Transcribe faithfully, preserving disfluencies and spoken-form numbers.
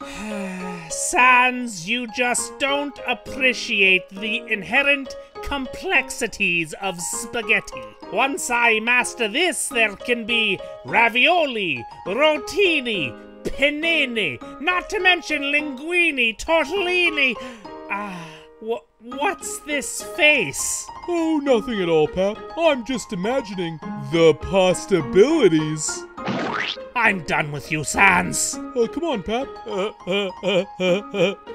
Sans, you just don't appreciate the inherent complexities of spaghetti. Once I master this, there can be ravioli, rotini, panini, not to mention linguine, tortellini. Ah, wh what's this face? Oh, nothing at all, Pap. I'm just imagining the possibilities. I'm done with you, Sans. Uh, come on, Pap. Uh, uh, uh, uh, uh.